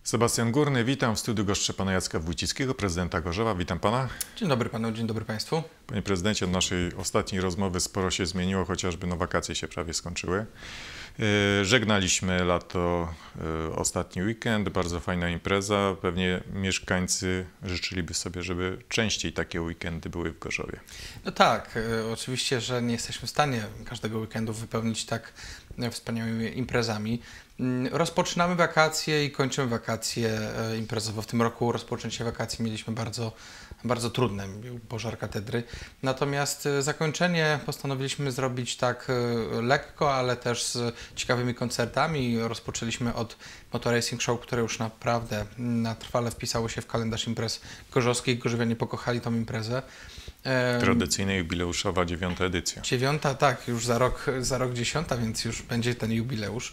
Sebastian Górny, witam w studiu goszczę pana Jacka Wójcickiego, prezydenta Gorzowa. Witam pana. Dzień dobry panu, dzień dobry państwu. Panie prezydencie, od naszej ostatniej rozmowy sporo się zmieniło, chociażby wakacje się prawie skończyły. Żegnaliśmy lato, ostatni weekend, bardzo fajna impreza. Pewnie mieszkańcy życzyliby sobie, żeby częściej takie weekendy były w Gorzowie. No tak, oczywiście, że nie jesteśmy w stanie każdego weekendu wypełnić tak wspaniałymi imprezami. Rozpoczynamy wakacje i kończymy wakacje imprezowo. W tym roku rozpoczęcie wakacji mieliśmy bardzo trudne, był pożar katedry. Natomiast zakończenie postanowiliśmy zrobić tak lekko, ale też z ciekawymi koncertami. Rozpoczęliśmy od Motor Racing Show, które już naprawdę na trwale wpisało się w kalendarz imprez gorzowskich. Gorzowianie pokochali tą imprezę. Tradycyjna jubileuszowa 9. edycja. 9, tak, już za rok 10, więc już będzie ten jubileusz.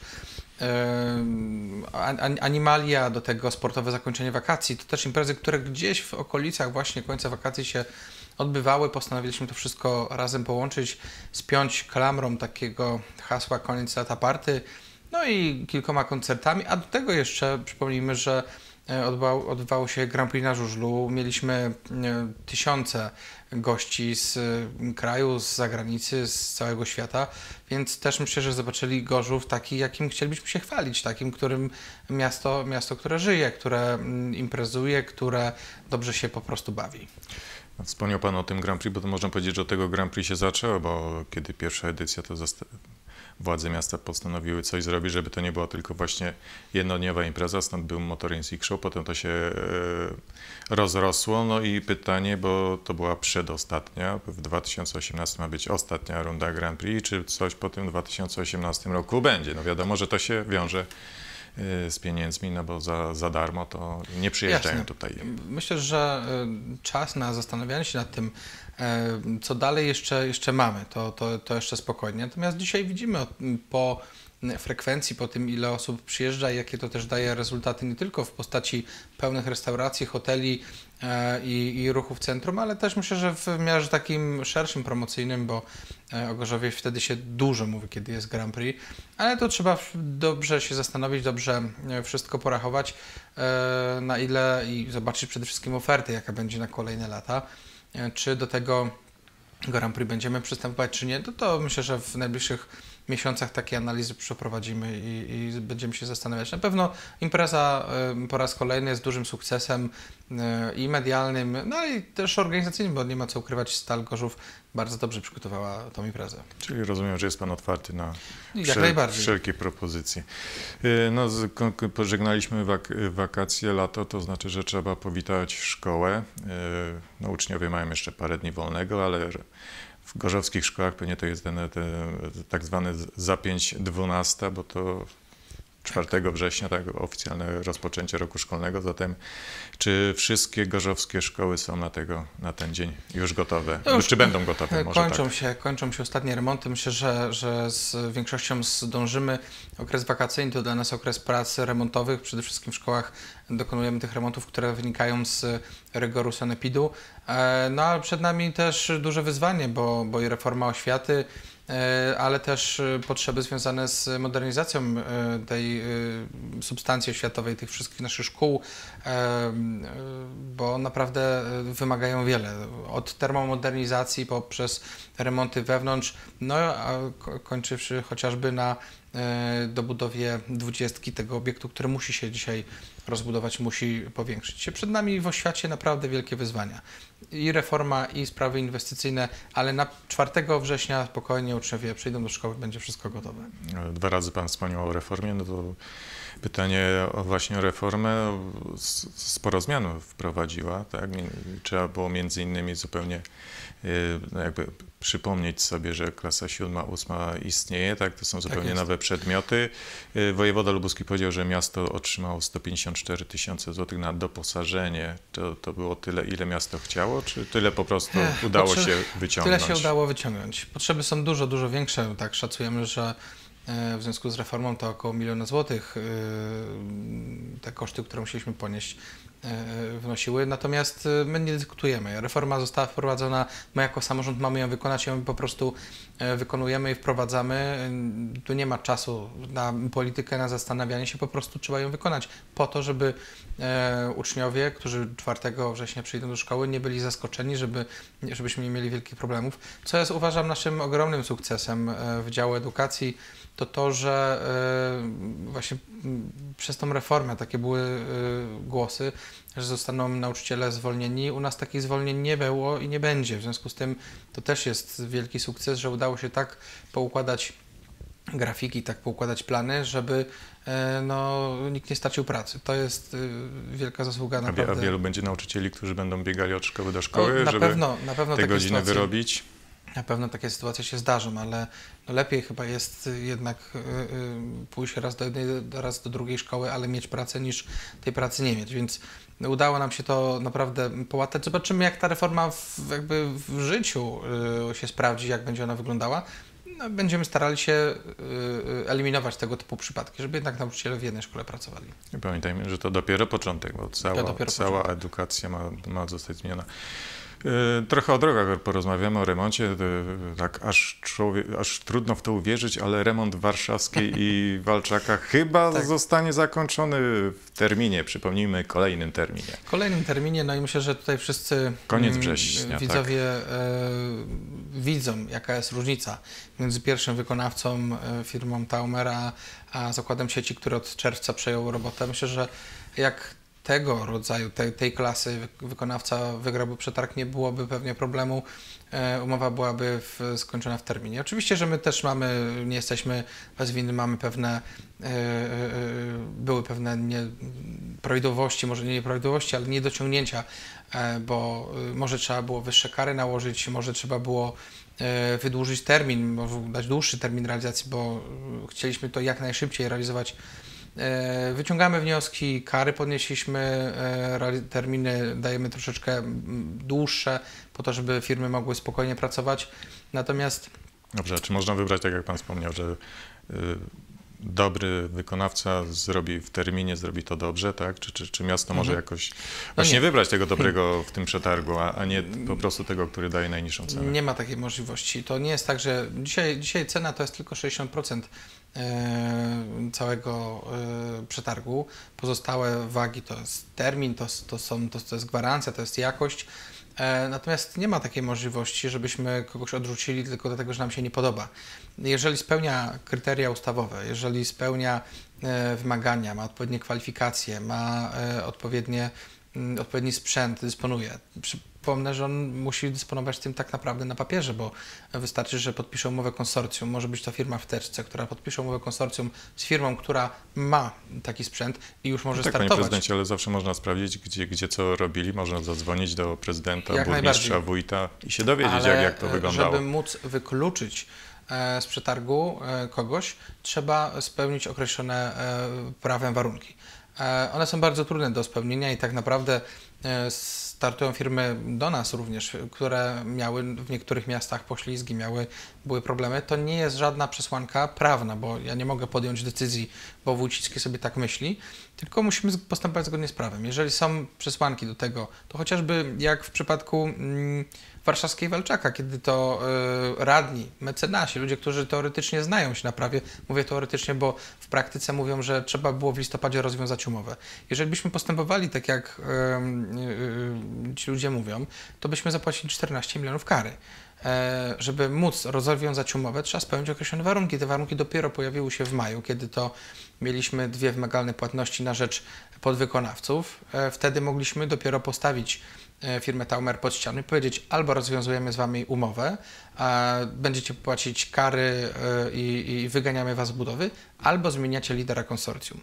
Animalia, do tego sportowe zakończenie wakacji, to też imprezy, które gdzieś w okolicach właśnie końca wakacji się odbywały. Postanowiliśmy to wszystko razem połączyć, spiąć klamrą takiego hasła koniec lata party, no i kilkoma koncertami, a do tego jeszcze przypomnijmy, że odbywało się Grand Prix na żużlu. Mieliśmy tysiące gości z kraju, z zagranicy, z całego świata, więc też myślę, że zobaczyli Gorzów taki, jakim chcielibyśmy się chwalić, takim, którym miasto, które żyje, które imprezuje, które dobrze się po prostu bawi. Wspomniał pan o tym Grand Prix, bo to można powiedzieć, że od tego Grand Prix się zaczęło, bo kiedy pierwsza edycja, to władze miasta postanowiły coś zrobić, żeby to nie była tylko właśnie jednodniowa impreza, stąd był Motor Racing Show, potem to się rozrosło, no i pytanie, bo to była przedostatnia, w 2018 ma być ostatnia runda Grand Prix, czy coś po tym 2018 roku będzie? No wiadomo, że to się wiąże z pieniędzmi, no bo za darmo to nie przyjeżdżają. Jasne. Tutaj. Myślę, że czas na zastanawianie się nad tym, co dalej jeszcze mamy, to jeszcze spokojnie. Natomiast dzisiaj widzimy po frekwencji, po tym, ile osób przyjeżdża i jakie to też daje rezultaty nie tylko w postaci pełnych restauracji, hoteli i ruchu w centrum, ale też myślę, że w wymiarze takim szerszym, promocyjnym, bo o Gorzowie wtedy się dużo mówi, kiedy jest Grand Prix, ale to trzeba dobrze się zastanowić, dobrze wszystko porachować, na ile i zobaczyć przede wszystkim ofertę, jaka będzie na kolejne lata. Czy do tego Grand Prix będziemy przystępować, czy nie, to myślę, że w najbliższych miesiącach takie analizy przeprowadzimy i będziemy się zastanawiać. Na pewno impreza po raz kolejny jest dużym sukcesem i medialnym, no i też organizacyjnym, bo nie ma co ukrywać, Stal Gorzów bardzo dobrze przygotowała tą imprezę. Czyli rozumiem, że jest pan otwarty na wszelkie propozycje. No, pożegnaliśmy wakacje, lato, to znaczy, że trzeba powitać szkołę. No, uczniowie mają jeszcze parę dni wolnego, ale w gorzowskich szkołach pewnie to jest ten tak zwany zapięć 12, bo to 4 września, tak, oficjalne rozpoczęcie roku szkolnego. Zatem czy wszystkie gorzowskie szkoły są na ten dzień już gotowe? Czy będą gotowe? Może kończą się ostatnie remonty. Myślę, że z większością zdążymy. Okres wakacyjny to dla nas okres prac remontowych. Przede wszystkim w szkołach dokonujemy tych remontów, które wynikają z rygoru sanepidu. No ale przed nami też duże wyzwanie, bo i reforma oświaty, ale też potrzeby związane z modernizacją tej substancji oświatowej, tych wszystkich naszych szkół, bo naprawdę wymagają wiele. Od termomodernizacji poprzez remonty wewnątrz, no a kończywszy chociażby na dobudowie 20 tego obiektu, który musi się dzisiaj rozbudować, musi powiększyć się. Przed nami w oświacie naprawdę wielkie wyzwania. I reforma, i sprawy inwestycyjne, ale na 4 września spokojnie uczniowie przyjdą do szkoły, będzie wszystko gotowe. 2 razy pan wspomniał o reformie, no to pytanie właśnie o reformę. Sporo zmian wprowadziła, tak? Trzeba było między innymi zupełnie jakby przypomnieć sobie, że klasa 7, 8 istnieje, tak? To są zupełnie nowe przedmioty. Wojewoda lubuski powiedział, że miasto otrzymało 154 000 złotych na doposażenie. To było tyle, ile miasto chciało, czy tyle po prostu udało się wyciągnąć? Tyle się udało wyciągnąć. Potrzeby są dużo większe. Tak szacujemy, że w związku z reformą to około 1 000 000 złotych te koszty, które musieliśmy ponieść wnosiły, natomiast my nie dyskutujemy. Reforma została wprowadzona, my jako samorząd mamy ją wykonać, ją po prostu wykonujemy i wprowadzamy. Tu nie ma czasu na politykę, na zastanawianie się, po prostu trzeba ją wykonać po to, żeby uczniowie, którzy 4 września przyjdą do szkoły, nie byli zaskoczeni, żebyśmy nie mieli wielkich problemów. Co jest, uważam, naszym ogromnym sukcesem w działu edukacji, to, że właśnie przez tą reformę takie były głosy, że zostaną nauczyciele zwolnieni. U nas takich zwolnień nie było i nie będzie. W związku z tym to też jest wielki sukces, że udało się tak poukładać grafiki, tak poukładać plany, żeby nikt nie stracił pracy. To jest wielka zasługa naprawdę. A wielu będzie nauczycieli, którzy będą biegali od szkoły do szkoły, na żeby pewno te godziny wyrobić? Na pewno takie sytuacje się zdarzą, ale lepiej chyba jest jednak pójść raz do jednej, raz do drugiej szkoły, ale mieć pracę, niż tej pracy nie mieć. Więc udało nam się to naprawdę połatać. Zobaczymy, jak ta reforma w życiu się sprawdzi, jak będzie ona wyglądała. Będziemy starali się eliminować tego typu przypadki, żeby jednak nauczyciele w jednej szkole pracowali. I pamiętajmy, że to dopiero początek, bo cała edukacja ma zostać zmieniona. Trochę o drogach porozmawiamy, o remoncie. Tak aż trudno w to uwierzyć, ale remont w Warszawskiej i Walczakach chyba zostanie zakończony w terminie. Przypomnijmy, kolejnym terminie. Kolejnym terminie, no i myślę, że tutaj wszyscy koniec września, widzowie widzą, jaka jest różnica między pierwszym wykonawcą, firmą Taumera, a zakładem sieci, który od czerwca przejął robotę. Myślę, że jak tego rodzaju, tej klasy wykonawca wygrałby przetarg, nie byłoby pewnie problemu, umowa byłaby skończona w terminie. Oczywiście, że my też nie jesteśmy bez winy, mamy były pewne nieprawidłowości, może nie nieprawidłowości, ale niedociągnięcia, bo może trzeba było wyższe kary nałożyć, może trzeba było wydłużyć termin, może dać dłuższy termin realizacji, bo chcieliśmy to jak najszybciej realizować. Wyciągamy wnioski, kary podnieśliśmy, terminy dajemy troszeczkę dłuższe, po to, żeby firmy mogły spokojnie pracować. Natomiast... Dobrze, czy można wybrać, tak jak Pan wspomniał, że dobry wykonawca zrobi w terminie, zrobi to dobrze, tak? Czy miasto może jakoś właśnie wybrać tego dobrego w tym przetargu, a nie po prostu tego, który daje najniższą cenę? Nie ma takiej możliwości. To nie jest tak, że dzisiaj cena to jest tylko 60% całego przetargu. Pozostałe wagi to jest termin, to jest gwarancja, to jest jakość. Natomiast nie ma takiej możliwości, żebyśmy kogoś odrzucili tylko dlatego, że nam się nie podoba. Jeżeli spełnia kryteria ustawowe, jeżeli spełnia wymagania, ma odpowiednie kwalifikacje, ma odpowiedni sprzęt, dysponuje. Przypomnę, że on musi dysponować tym tak naprawdę na papierze, bo wystarczy, że podpisze umowę konsorcjum. Może być to firma w teczce, która podpisze umowę konsorcjum z firmą, która ma taki sprzęt i już może startować. Panie prezydencie, ale zawsze można sprawdzić, gdzie co robili. Można zadzwonić do prezydenta, burmistrza, wójta i się dowiedzieć, jak to wyglądało. Żeby móc wykluczyć z przetargu kogoś, trzeba spełnić określone prawem warunki. One są bardzo trudne do spełnienia i tak naprawdę startują firmy do nas również, które miały w niektórych miastach poślizgi, były problemy. To nie jest żadna przesłanka prawna, bo ja nie mogę podjąć decyzji, bo Wójcicki sobie tak myśli, tylko musimy postępować zgodnie z prawem. Jeżeli są przesłanki do tego, to chociażby jak w przypadku Warszawskiej Walczaka, kiedy to radni, mecenasi, ludzie, którzy teoretycznie znają się na prawie, mówię teoretycznie, bo w praktyce mówią, że trzeba było w listopadzie rozwiązać umowę. Jeżeli byśmy postępowali tak, jak ci ludzie mówią, to byśmy zapłacili 14 milionów kary. Żeby móc rozwiązać umowę, trzeba spełnić określone warunki. Te warunki dopiero pojawiły się w maju, kiedy to mieliśmy 2 wymagalne płatności na rzecz podwykonawców. Wtedy mogliśmy dopiero postawić firmę Taumer pod ścianą i powiedzieć: albo rozwiązujemy z Wami umowę, będziecie płacić kary i wyganiamy Was z budowy, albo zmieniacie lidera konsorcjum.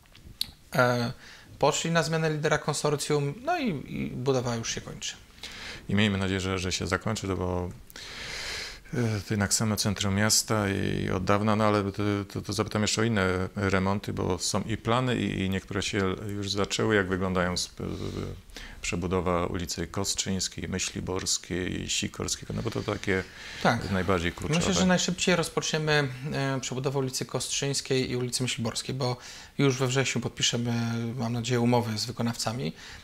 Poszli na zmianę lidera konsorcjum, no i budowa już się kończy. I miejmy nadzieję, że się zakończy, bo to jednak same centrum miasta i od dawna, no ale to zapytam jeszcze o inne remonty, bo są i plany i niektóre się już zaczęły. Jak wyglądają przebudowa ulicy Kostrzyńskiej, Myśliborskiej, Sikorskiego, no bo to takie najbardziej kluczowe. Myślę, że najszybciej rozpoczniemy przebudowę ulicy Kostrzyńskiej i ulicy Myśliborskiej, bo już we wrześniu podpiszemy, mam nadzieję, umowy z wykonawcami.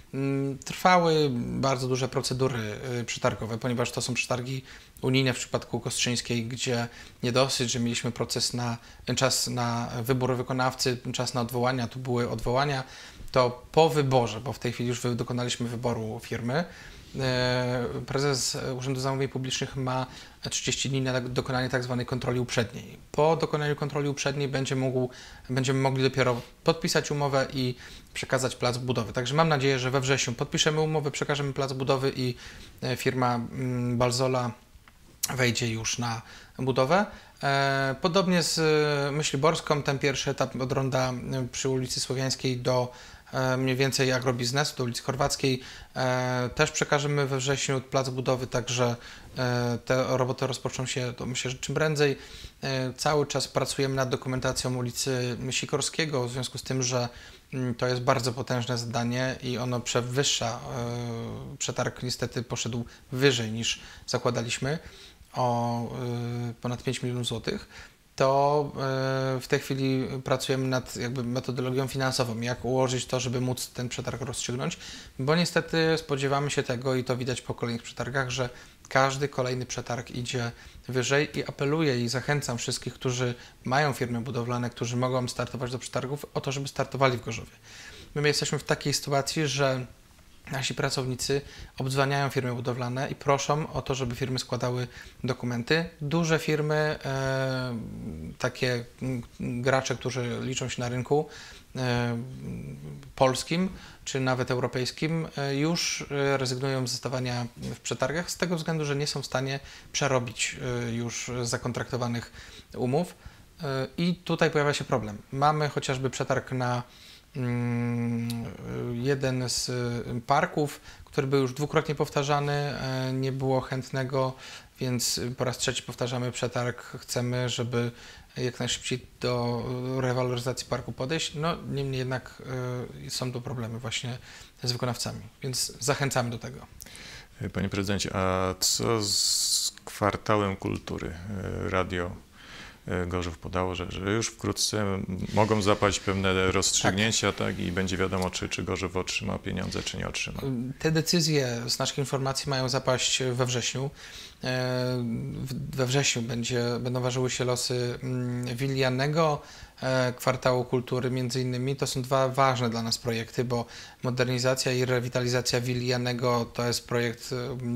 Trwały bardzo duże procedury przetargowe, ponieważ to są przetargi unijne w przypadku Kostrzyńskiej, gdzie nie dosyć, że mieliśmy czas na wybór wykonawcy, czas na odwołania, tu były odwołania, to po wyborze, bo w tej chwili już dokonaliśmy wyboru firmy, prezes Urzędu Zamówień Publicznych ma 30 dni na dokonanie tak zwanej kontroli uprzedniej. Po dokonaniu kontroli uprzedniej będziemy mogli dopiero podpisać umowę i przekazać plac budowy. Także mam nadzieję, że we wrześniu podpiszemy umowę, przekażemy plac budowy i firma Balzola wejdzie już na budowę. Podobnie z Myśliborską, ten pierwszy etap od ronda przy ulicy Słowiańskiej do mniej więcej agrobiznesu, do ulicy Chorwackiej. Też przekażemy we wrześniu plac budowy, także te roboty rozpoczną się, to myślę, że czym prędzej. Cały czas pracujemy nad dokumentacją ulicy Sikorskiego, w związku z tym, że to jest bardzo potężne zadanie i ono przewyższa, przetarg niestety poszedł wyżej niż zakładaliśmy, o ponad 5 milionów złotych. To w tej chwili pracujemy nad metodologią finansową, jak ułożyć to, żeby móc ten przetarg rozstrzygnąć, bo niestety spodziewamy się tego i to widać po kolejnych przetargach, że każdy kolejny przetarg idzie wyżej i apeluję i zachęcam wszystkich, którzy mają firmy budowlane, którzy mogą startować do przetargów, o to, żeby startowali w Gorzowie. My jesteśmy w takiej sytuacji, że nasi pracownicy obdzwaniają firmy budowlane i proszą o to, żeby firmy składały dokumenty. Duże firmy, takie gracze, którzy liczą się na rynku polskim czy nawet europejskim, już rezygnują z stawania w przetargach z tego względu, że nie są w stanie przerobić już zakontraktowanych umów. I tutaj pojawia się problem. Mamy chociażby przetarg na jeden z parków, który był już dwukrotnie powtarzany, nie było chętnego, więc po raz trzeci powtarzamy przetarg. Chcemy, żeby jak najszybciej do rewaloryzacji parku podejść. No, niemniej jednak są tu problemy właśnie z wykonawcami, więc zachęcamy do tego. Panie prezydencie, a co z kwartałem kultury? Radio Gorzów podało, że już wkrótce mogą zapaść pewne rozstrzygnięcia, tak, i będzie wiadomo, czy Gorzów otrzyma pieniądze, czy nie otrzyma. Te decyzje z naszych informacji mają zapaść we wrześniu. We wrześniu będą ważyły się losy willi Jannego, kwartału kultury między innymi. To są dwa ważne dla nas projekty, bo modernizacja i rewitalizacja willi Jannego to jest projekt,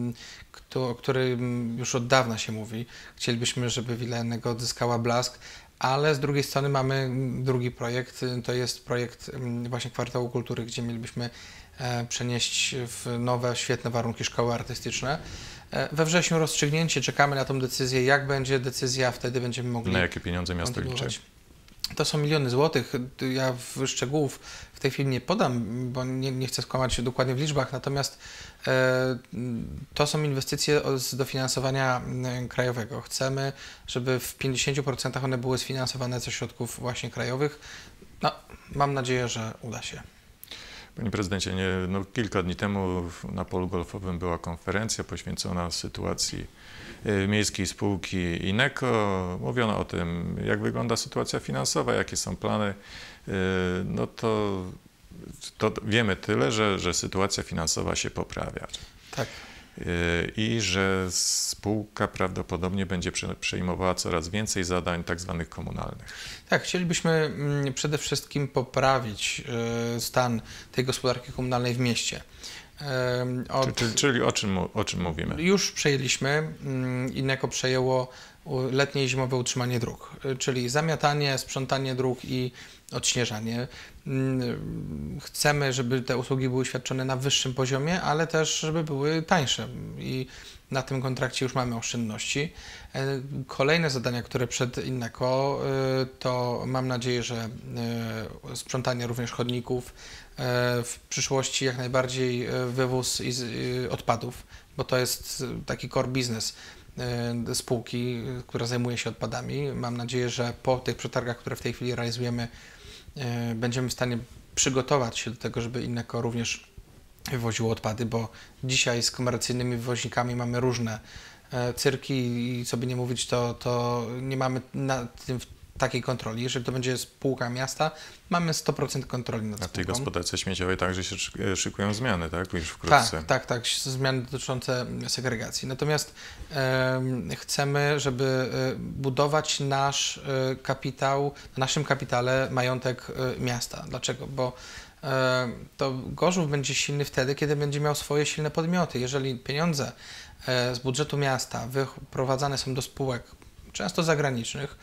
o którym już od dawna się mówi. Chcielibyśmy, żeby willa Jannego odzyskała blask, ale z drugiej strony mamy drugi projekt, to jest projekt właśnie kwartału kultury, gdzie mielibyśmy przenieść w nowe, świetne warunki szkoły artystyczne. We wrześniu rozstrzygnięcie, czekamy na tą decyzję. Jak będzie decyzja, wtedy będziemy mogli... Na jakie pieniądze miasto liczy? To są miliony złotych. Ja szczegółów w tej chwili nie podam, bo nie chcę skłamać się dokładnie w liczbach, natomiast to są inwestycje z dofinansowania krajowego. Chcemy, żeby w 50% one były sfinansowane ze środków właśnie krajowych. No, mam nadzieję, że uda się. Panie prezydencie, kilka dni temu na polu golfowym była konferencja poświęcona sytuacji miejskiej spółki Ineco. Mówiono o tym, jak wygląda sytuacja finansowa, jakie są plany. No to wiemy tyle, że sytuacja finansowa się poprawia. Tak. I że spółka prawdopodobnie będzie przejmowała coraz więcej zadań tak zwanych komunalnych. Tak, chcielibyśmy przede wszystkim poprawić stan tej gospodarki komunalnej w mieście. Czyli o czym mówimy? Już przejęliśmy, Ineco przejęło letnie i zimowe utrzymanie dróg, czyli zamiatanie, sprzątanie dróg i odśnieżanie. Chcemy, żeby te usługi były świadczone na wyższym poziomie, ale też, żeby były tańsze i na tym kontrakcie już mamy oszczędności. Kolejne zadania, które przed Ineco, to mam nadzieję, że sprzątanie również chodników, w przyszłości jak najbardziej wywóz odpadów, bo to jest taki core business spółki, która zajmuje się odpadami. Mam nadzieję, że po tych przetargach, które w tej chwili realizujemy, będziemy w stanie przygotować się do tego, żeby Ineco również wywoziło odpady, bo dzisiaj z komercyjnymi wywoźnikami mamy różne cyrki i co by nie mówić, to nie mamy takiej kontroli. Jeżeli to będzie spółka miasta, mamy 100% kontroli nad spółką. A w tej gospodarce śmieciowej także się szykują zmiany, tak? Już wkrótce. Tak, zmiany dotyczące segregacji. Natomiast chcemy, żeby budować nasz kapitał, na naszym kapitale majątek miasta. Dlaczego? Bo to Gorzów będzie silny wtedy, kiedy będzie miał swoje silne podmioty. Jeżeli pieniądze z budżetu miasta wyprowadzane są do spółek, często zagranicznych,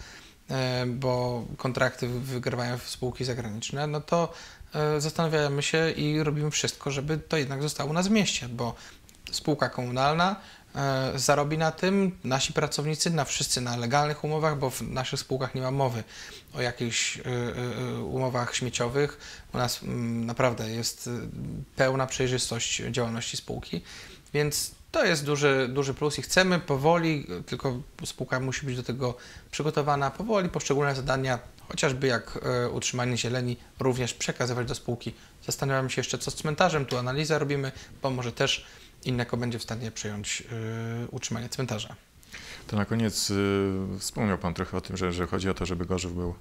bo kontrakty wygrywają spółki zagraniczne, no to zastanawiamy się i robimy wszystko, żeby to jednak zostało u nas w mieście, bo spółka komunalna zarobi na tym, nasi pracownicy, wszyscy na legalnych umowach, bo w naszych spółkach nie ma mowy o jakichś umowach śmieciowych. U nas naprawdę jest pełna przejrzystość działalności spółki, więc to jest duży plus i chcemy powoli, tylko spółka musi być do tego przygotowana, powoli poszczególne zadania, chociażby jak utrzymanie zieleni, również przekazywać do spółki. Zastanawiamy się jeszcze, co z cmentarzem, tu analizę robimy, bo może też Innego będzie w stanie przejąć utrzymanie cmentarza. To na koniec wspomniał Pan trochę o tym, że chodzi o to, żeby Gorzów był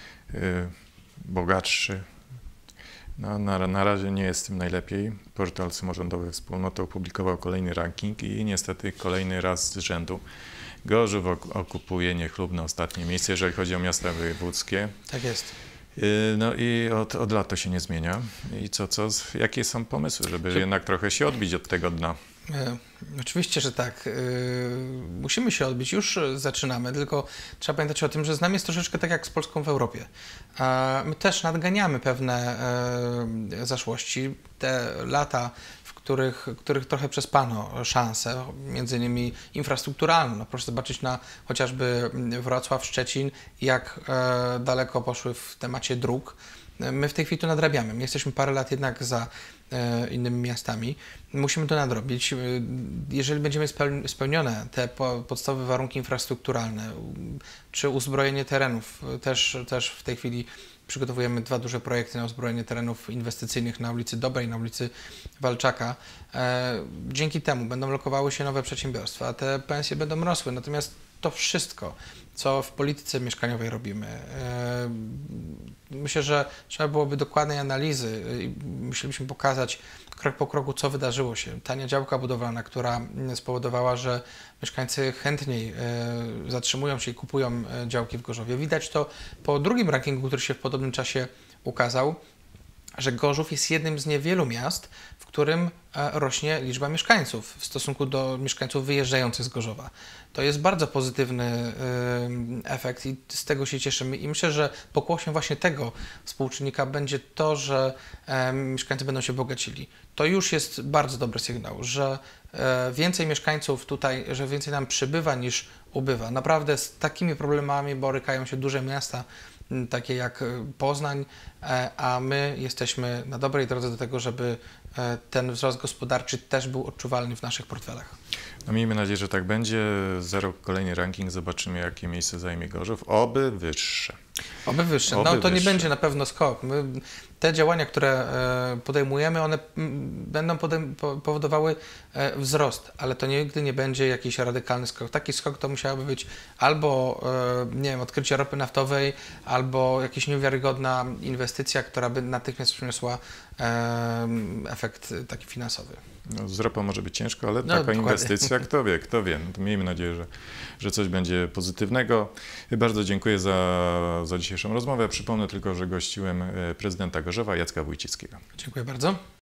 bogatszy. No, na razie nie jest z tym najlepiej. Portal Samorządowy Wspólnoty opublikował kolejny ranking i niestety kolejny raz z rzędu Gorzów okupuje niechlubne ostatnie miejsce, jeżeli chodzi o miasta wojewódzkie. Tak jest. No i od lat to się nie zmienia. I jakie są pomysły, żeby jednak trochę się odbić od tego dna? Oczywiście, że tak. Musimy się odbić, już zaczynamy, tylko trzeba pamiętać o tym, że z nami jest troszeczkę tak jak z Polską w Europie. My też nadganiamy pewne zaszłości. Te lata, w których trochę przespano szanse, między innymi infrastrukturalne. No, proszę zobaczyć na chociażby Wrocław, Szczecin, jak daleko poszły w temacie dróg. My w tej chwili to nadrabiamy. My jesteśmy parę lat jednak za innymi miastami. Musimy to nadrobić. Jeżeli będziemy spełnione te podstawowe warunki infrastrukturalne, czy uzbrojenie terenów, też w tej chwili przygotowujemy 2 duże projekty na uzbrojenie terenów inwestycyjnych na ulicy Dobrej, na ulicy Walczaka. Dzięki temu będą lokowały się nowe przedsiębiorstwa, a te pensje będą rosły. Natomiast to wszystko, co w polityce mieszkaniowej robimy, myślę, że trzeba byłoby dokładnej analizy i musielibyśmy pokazać krok po kroku, co wydarzyło się. Tania działka budowlana, która spowodowała, że mieszkańcy chętniej zatrzymują się i kupują działki w Gorzowie. Widać to po drugim rankingu, który się w podobnym czasie ukazał, że Gorzów jest jednym z niewielu miast, w którym rośnie liczba mieszkańców w stosunku do mieszkańców wyjeżdżających z Gorzowa. To jest bardzo pozytywny efekt i z tego się cieszymy i myślę, że pokłosiem właśnie tego współczynnika będzie to, że mieszkańcy będą się bogacili. To już jest bardzo dobry sygnał, że więcej mieszkańców tutaj, że więcej nam przybywa niż ubywa. Naprawdę z takimi problemami borykają się duże miasta, takie jak Poznań, a my jesteśmy na dobrej drodze do tego, żeby ten wzrost gospodarczy też był odczuwalny w naszych portfelach. No miejmy nadzieję, że tak będzie. Za rok kolejny ranking, zobaczymy, jakie miejsce zajmie Gorzów. Oby wyższe. Oby wyższe. No to nie będzie na pewno skok. Te działania, które podejmujemy, one będą powodowały wzrost, ale to nigdy nie będzie jakiś radykalny skok. Taki skok to musiałaby być albo, nie wiem, odkrycie ropy naftowej, albo jakaś niewiarygodna inwestycja, która by natychmiast przyniosła efekt taki finansowy. No, z ropą może być ciężko, ale taka inwestycja, kto wie. No to miejmy nadzieję, że coś będzie pozytywnego. Bardzo dziękuję za dzisiejszą rozmowę. Przypomnę tylko, że gościłem prezydenta Gorzowa, Jacka Wójcickiego. Dziękuję bardzo.